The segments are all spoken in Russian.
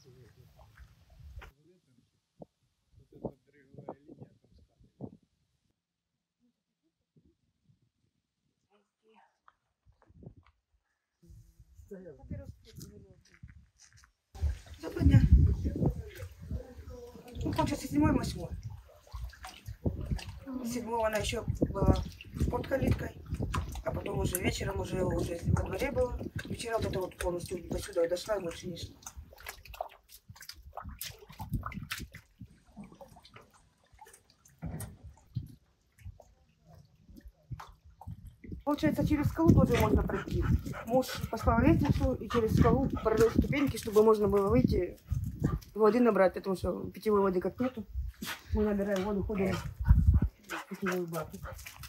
Доброго дня. Ну, получается, 7-й, 8-й. 7-го она еще была под калиткой, а потом уже вечером, уже во дворе было. Вчера вот это вот полностью до сюда дошла и больше не шла. Получается, через скалу тоже можно пройти. Муж послал лестницу и через скалу прорыл ступеньки, чтобы можно было выйти, воды набрать, потому что питьевой воды как нету. Мы набираем воду, ходим в питьевую баку.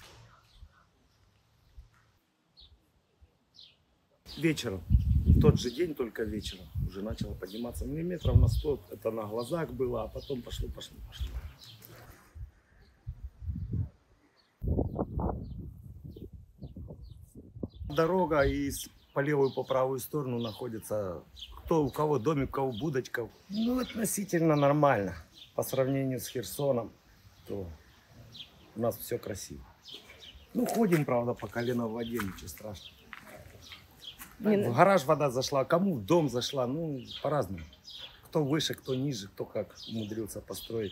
Вечером, в тот же день, только вечером, уже начало подниматься миллиметров на 100. Это на глазах было, а потом пошло. Дорога и по левую, по правую сторону находится, кто у кого домик, у кого будочка. Ну, относительно нормально. По сравнению с Херсоном, то у нас все красиво. Ну, ходим, правда, по колено в воде, ничего страшного. В гараж вода зашла, кому в дом зашла, ну, по-разному. Кто выше, кто ниже, кто как умудрился построить.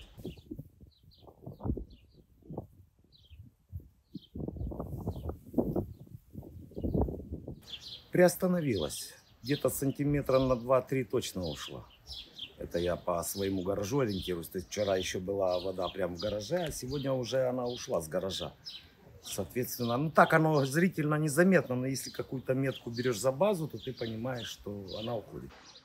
Приостановилась. Где-то сантиметра на 2-3 точно ушла. Это я по своему гаражу ориентируюсь. То есть вчера еще была вода прямо в гараже, а сегодня уже она ушла с гаража. Соответственно, ну так оно зрительно незаметно, но если какую-то метку берешь за базу, то ты понимаешь, что она уходит.